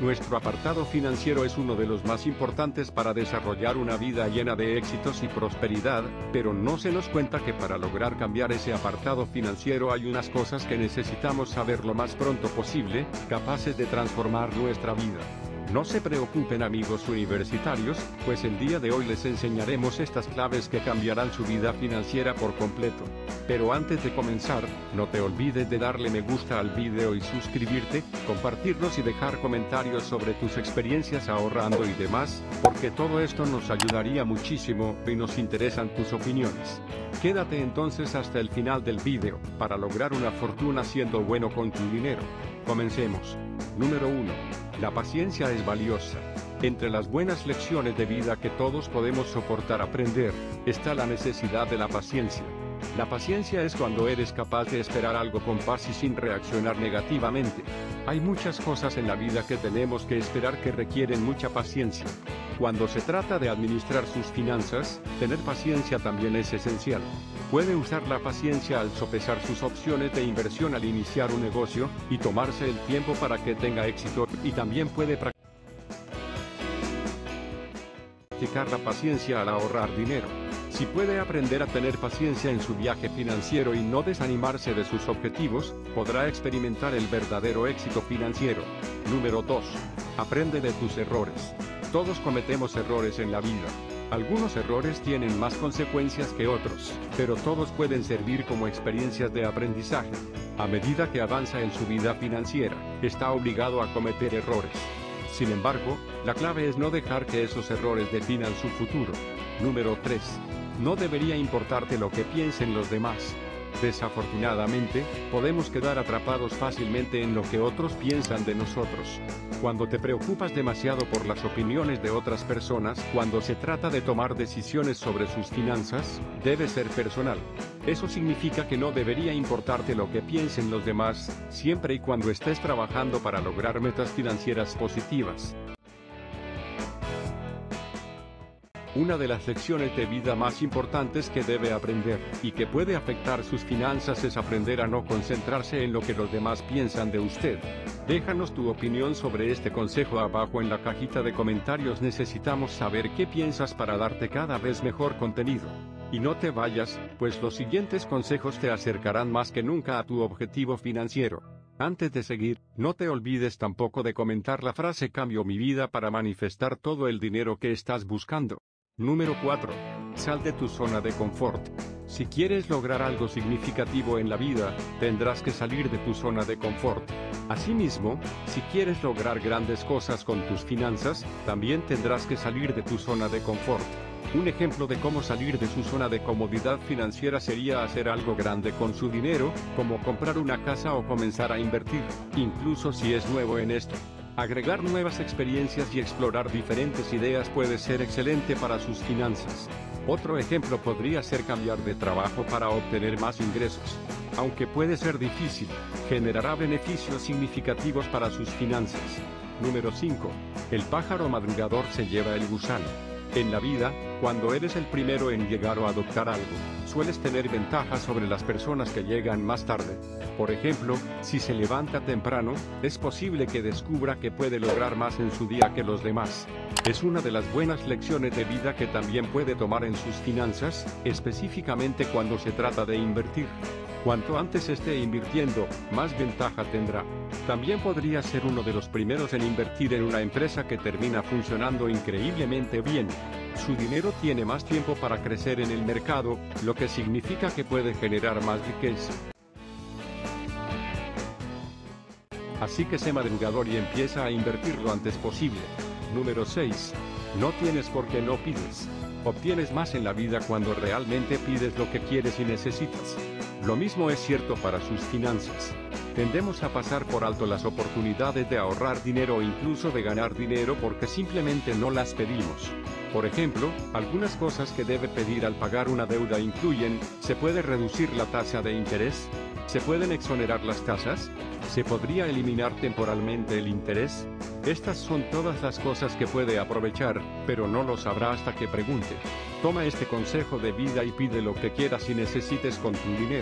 Nuestro apartado financiero es uno de los más importantes para desarrollar una vida llena de éxitos y prosperidad, pero no se nos cuenta que para lograr cambiar ese apartado financiero hay unas cosas que necesitamos saber lo más pronto posible, capaces de transformar nuestra vida. No se preocupen amigos universitarios, pues el día de hoy les enseñaremos estas claves que cambiarán su vida financiera por completo. Pero antes de comenzar, no te olvides de darle me gusta al video y suscribirte, compartirnos y dejar comentarios sobre tus experiencias ahorrando y demás, porque todo esto nos ayudaría muchísimo y nos interesan tus opiniones. Quédate entonces hasta el final del video, para lograr una fortuna siendo bueno con tu dinero. Comencemos. Número 1. La paciencia es valiosa. Entre las buenas lecciones de vida que todos podemos soportar aprender, está la necesidad de la paciencia. La paciencia es cuando eres capaz de esperar algo con paz y sin reaccionar negativamente. Hay muchas cosas en la vida que tenemos que esperar que requieren mucha paciencia. Cuando se trata de administrar sus finanzas, tener paciencia también es esencial. Puede usar la paciencia al sopesar sus opciones de inversión al iniciar un negocio, y tomarse el tiempo para que tenga éxito, y también puede practicar la paciencia al ahorrar dinero. Si puede aprender a tener paciencia en su viaje financiero y no desanimarse de sus objetivos, podrá experimentar el verdadero éxito financiero. Número 2. Aprende de tus errores. Todos cometemos errores en la vida. Algunos errores tienen más consecuencias que otros, pero todos pueden servir como experiencias de aprendizaje. A medida que avanza en su vida financiera, está obligado a cometer errores. Sin embargo, la clave es no dejar que esos errores definan su futuro. Número 3. No debería importarte lo que piensen los demás. Desafortunadamente, podemos quedar atrapados fácilmente en lo que otros piensan de nosotros. Cuando te preocupas demasiado por las opiniones de otras personas, cuando se trata de tomar decisiones sobre sus finanzas, debe ser personal. Eso significa que no debería importarte lo que piensen los demás, siempre y cuando estés trabajando para lograr metas financieras positivas. Una de las lecciones de vida más importantes que debe aprender, y que puede afectar sus finanzas, es aprender a no concentrarse en lo que los demás piensan de usted. Déjanos tu opinión sobre este consejo abajo en la cajita de comentarios. Necesitamos saber qué piensas para darte cada vez mejor contenido. Y no te vayas, pues los siguientes consejos te acercarán más que nunca a tu objetivo financiero. Antes de seguir, no te olvides tampoco de comentar la frase "cambio mi vida" para manifestar todo el dinero que estás buscando. Número 4. Sal de tu zona de confort. Si quieres lograr algo significativo en la vida, tendrás que salir de tu zona de confort. Asimismo, si quieres lograr grandes cosas con tus finanzas, también tendrás que salir de tu zona de confort. Un ejemplo de cómo salir de su zona de comodidad financiera sería hacer algo grande con su dinero, como comprar una casa o comenzar a invertir, incluso si es nuevo en esto. Agregar nuevas experiencias y explorar diferentes ideas puede ser excelente para sus finanzas. Otro ejemplo podría ser cambiar de trabajo para obtener más ingresos. Aunque puede ser difícil, generará beneficios significativos para sus finanzas. Número 5. El pájaro madrugador se lleva el gusano. En la vida, cuando eres el primero en llegar o adoptar algo, sueles tener ventajas sobre las personas que llegan más tarde. Por ejemplo, si se levanta temprano, es posible que descubra que puede lograr más en su día que los demás. Es una de las buenas lecciones de vida que también puede tomar en sus finanzas, específicamente cuando se trata de invertir. Cuanto antes esté invirtiendo, más ventaja tendrá. También podría ser uno de los primeros en invertir en una empresa que termina funcionando increíblemente bien. Su dinero tiene más tiempo para crecer en el mercado, lo que significa que puede generar más riqueza. Así que sé madrugador y empieza a invertir lo antes posible. Número 6. No tienes por qué no pides. Obtienes más en la vida cuando realmente pides lo que quieres y necesitas. Lo mismo es cierto para sus finanzas. Tendemos a pasar por alto las oportunidades de ahorrar dinero o incluso de ganar dinero porque simplemente no las pedimos. Por ejemplo, algunas cosas que debe pedir al pagar una deuda incluyen: ¿se puede reducir la tasa de interés? ¿Se pueden exonerar las tasas? ¿Se podría eliminar temporalmente el interés? Estas son todas las cosas que puede aprovechar, pero no lo sabrá hasta que pregunte. Toma este consejo de vida y pide lo que quieras y necesites con tu dinero.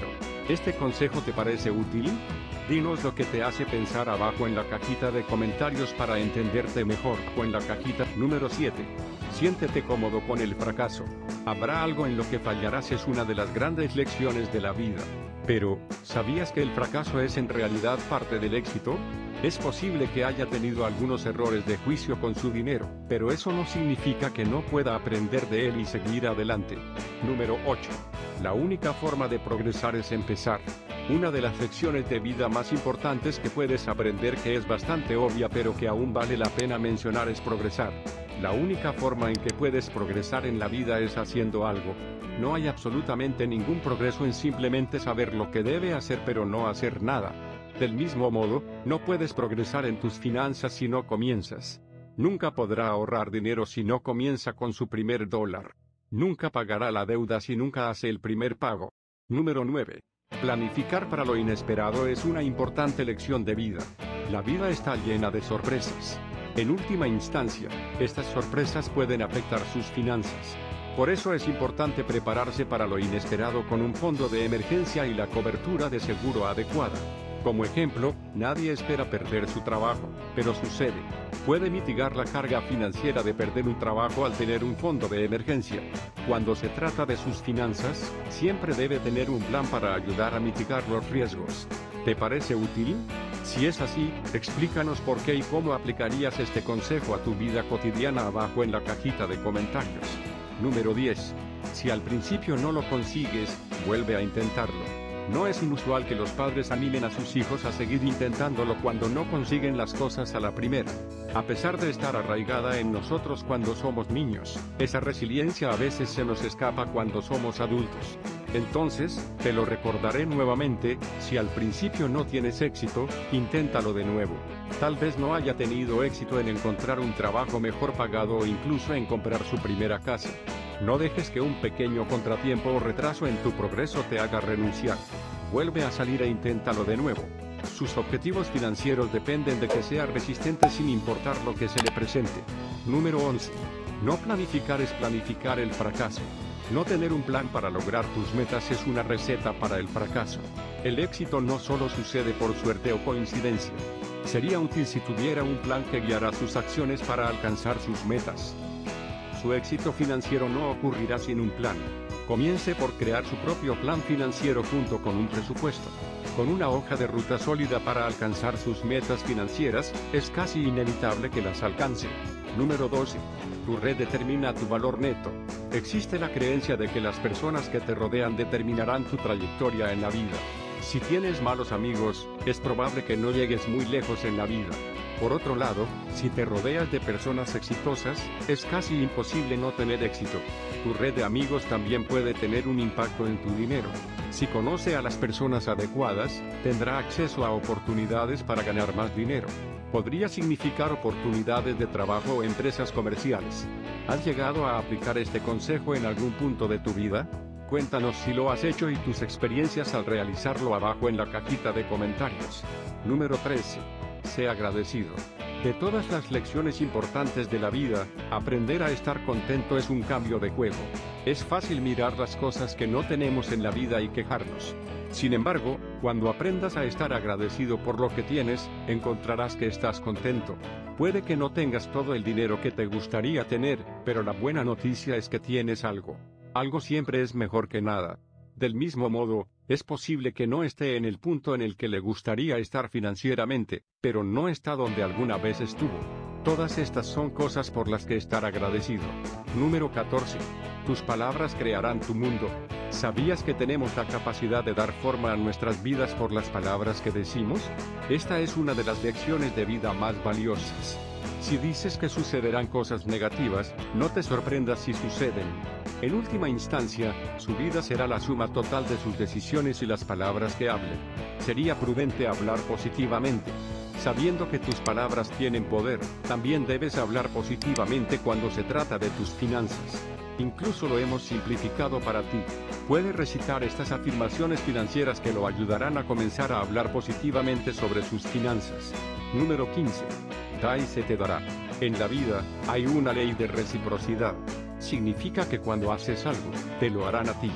¿Este consejo te parece útil? Dinos lo que te hace pensar abajo en la cajita de comentarios para entenderte mejor. O en la cajita número 7. Siéntete cómodo con el fracaso. Habrá algo en lo que fallarás, es una de las grandes lecciones de la vida. Pero, ¿sabías que el fracaso es en realidad parte del éxito? Es posible que haya tenido algunos errores de juicio con su dinero, pero eso no significa que no pueda aprender de él y seguir adelante. Número 8. La única forma de progresar es empezar. Una de las lecciones de vida más importantes que puedes aprender, que es bastante obvia pero que aún vale la pena mencionar, es progresar. La única forma en que puedes progresar en la vida es haciendo algo. No hay absolutamente ningún progreso en simplemente saber lo que debe hacer pero no hacer nada. Del mismo modo, no puedes progresar en tus finanzas si no comienzas. Nunca podrá ahorrar dinero si no comienza con su primer dólar. Nunca pagará la deuda si nunca hace el primer pago. Número 9. Planificar para lo inesperado es una importante lección de vida. La vida está llena de sorpresas. En última instancia, estas sorpresas pueden afectar sus finanzas. Por eso es importante prepararse para lo inesperado con un fondo de emergencia y la cobertura de seguro adecuada. Como ejemplo, nadie espera perder su trabajo, pero sucede. Puede mitigar la carga financiera de perder un trabajo al tener un fondo de emergencia. Cuando se trata de sus finanzas, siempre debe tener un plan para ayudar a mitigar los riesgos. ¿Te parece útil? Si es así, explícanos por qué y cómo aplicarías este consejo a tu vida cotidiana abajo en la cajita de comentarios. Número 10. Si al principio no lo consigues, vuelve a intentarlo. No es inusual que los padres animen a sus hijos a seguir intentándolo cuando no consiguen las cosas a la primera. A pesar de estar arraigada en nosotros cuando somos niños, esa resiliencia a veces se nos escapa cuando somos adultos. Entonces, te lo recordaré nuevamente: si al principio no tienes éxito, inténtalo de nuevo. Tal vez no haya tenido éxito en encontrar un trabajo mejor pagado o incluso en comprar su primera casa. No dejes que un pequeño contratiempo o retraso en tu progreso te haga renunciar. Vuelve a salir e inténtalo de nuevo. Sus objetivos financieros dependen de que sea resistente sin importar lo que se le presente. Número 11. No planificar es planificar el fracaso. No tener un plan para lograr tus metas es una receta para el fracaso. El éxito no solo sucede por suerte o coincidencia. Sería útil si tuviera un plan que guiara sus acciones para alcanzar sus metas. Su éxito financiero no ocurrirá sin un plan. Comience por crear su propio plan financiero junto con un presupuesto. Con una hoja de ruta sólida para alcanzar sus metas financieras, es casi inevitable que las alcance. Número 12. Tu red determina tu valor neto. Existe la creencia de que las personas que te rodean determinarán tu trayectoria en la vida. Si tienes malos amigos, es probable que no llegues muy lejos en la vida. Por otro lado, si te rodeas de personas exitosas, es casi imposible no tener éxito. Tu red de amigos también puede tener un impacto en tu dinero. Si conoce a las personas adecuadas, tendrá acceso a oportunidades para ganar más dinero. Podría significar oportunidades de trabajo o empresas comerciales. ¿Has llegado a aplicar este consejo en algún punto de tu vida? Cuéntanos si lo has hecho y tus experiencias al realizarlo abajo en la cajita de comentarios. Número 13. Sé agradecido. De todas las lecciones importantes de la vida, aprender a estar contento es un cambio de juego. Es fácil mirar las cosas que no tenemos en la vida y quejarnos. Sin embargo, cuando aprendas a estar agradecido por lo que tienes, encontrarás que estás contento. Puede que no tengas todo el dinero que te gustaría tener, pero la buena noticia es que tienes algo. Algo siempre es mejor que nada. Del mismo modo, es posible que no esté en el punto en el que le gustaría estar financieramente, pero no está donde alguna vez estuvo. Todas estas son cosas por las que estar agradecido. Número 14. Tus palabras crearán tu mundo. ¿Sabías que tenemos la capacidad de dar forma a nuestras vidas por las palabras que decimos? Esta es una de las lecciones de vida más valiosas. Si dices que sucederán cosas negativas, no te sorprendas si suceden. En última instancia, su vida será la suma total de sus decisiones y las palabras que hablen. Sería prudente hablar positivamente. Sabiendo que tus palabras tienen poder, también debes hablar positivamente cuando se trata de tus finanzas. Incluso lo hemos simplificado para ti. Puedes recitar estas afirmaciones financieras que lo ayudarán a comenzar a hablar positivamente sobre sus finanzas. Número 15. Da y se te dará. En la vida, hay una ley de reciprocidad. Significa que cuando haces algo, te lo harán a ti.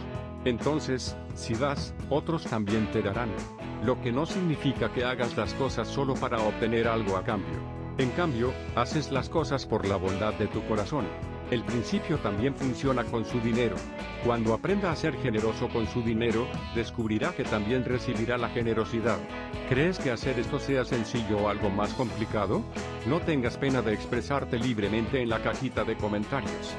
Entonces, si das, otros también te darán. Lo que no significa que hagas las cosas solo para obtener algo a cambio. En cambio, haces las cosas por la bondad de tu corazón. El principio también funciona con su dinero. Cuando aprenda a ser generoso con su dinero, descubrirá que también recibirá la generosidad. ¿Crees que hacer esto sea sencillo o algo más complicado? No tengas pena de expresarte libremente en la cajita de comentarios.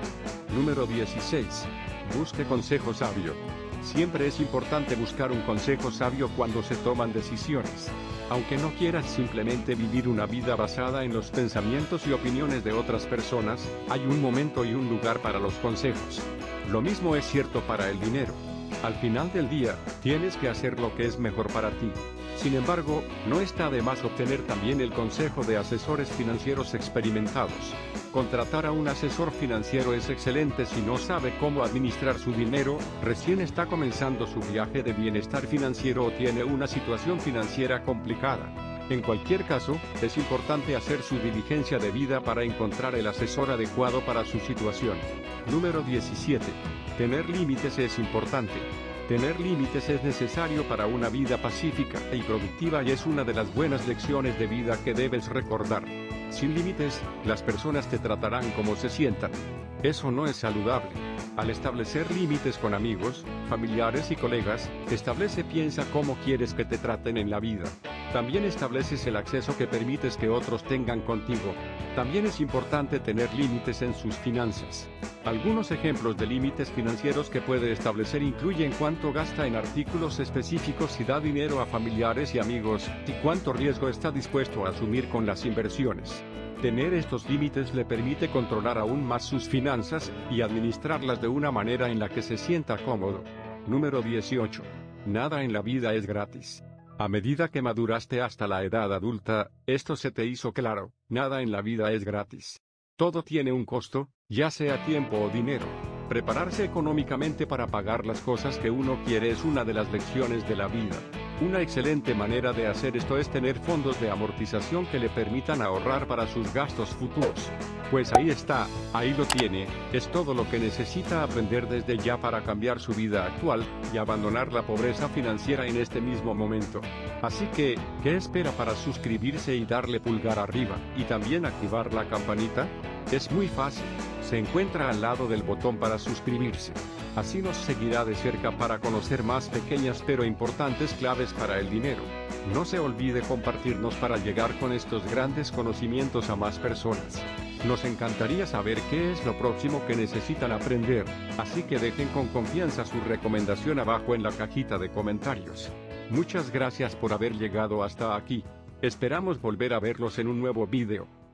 Número 16. Busque consejo sabio. Siempre es importante buscar un consejo sabio cuando se toman decisiones. Aunque no quieras simplemente vivir una vida basada en los pensamientos y opiniones de otras personas, hay un momento y un lugar para los consejos. Lo mismo es cierto para el dinero. Al final del día, tienes que hacer lo que es mejor para ti. Sin embargo, no está de más obtener también el consejo de asesores financieros experimentados. Contratar a un asesor financiero es excelente si no sabe cómo administrar su dinero, recién está comenzando su viaje de bienestar financiero o tiene una situación financiera complicada. En cualquier caso, es importante hacer su diligencia debida para encontrar el asesor adecuado para su situación. Número 17. Tener límites es importante. Tener límites es necesario para una vida pacífica y productiva y es una de las buenas lecciones de vida que debes recordar. Sin límites, las personas te tratarán como se sientan. Eso no es saludable. Al establecer límites con amigos, familiares y colegas, piensa cómo quieres que te traten en la vida. También estableces el acceso que permites que otros tengan contigo. También es importante tener límites en sus finanzas. Algunos ejemplos de límites financieros que puede establecer incluyen cuánto gasta en artículos específicos y da dinero a familiares y amigos, y cuánto riesgo está dispuesto a asumir con las inversiones. Tener estos límites le permite controlar aún más sus finanzas y administrarlas de una manera en la que se sienta cómodo. Número 18. Nada en la vida es gratis. A medida que maduraste hasta la edad adulta, esto se te hizo claro, nada en la vida es gratis. Todo tiene un costo, ya sea tiempo o dinero. Prepararse económicamente para pagar las cosas que uno quiere es una de las lecciones de la vida. Una excelente manera de hacer esto es tener fondos de amortización que le permitan ahorrar para sus gastos futuros. Pues ahí está, ahí lo tiene, es todo lo que necesita aprender desde ya para cambiar su vida actual y abandonar la pobreza financiera en este mismo momento. Así que, ¿qué espera para suscribirse y darle pulgar arriba y también activar la campanita? Es muy fácil, se encuentra al lado del botón para suscribirse. Así nos seguirá de cerca para conocer más pequeñas pero importantes claves para el dinero. No se olvide compartirnos para llegar con estos grandes conocimientos a más personas. Nos encantaría saber qué es lo próximo que necesitan aprender, así que dejen con confianza su recomendación abajo en la cajita de comentarios. Muchas gracias por haber llegado hasta aquí. Esperamos volver a verlos en un nuevo video.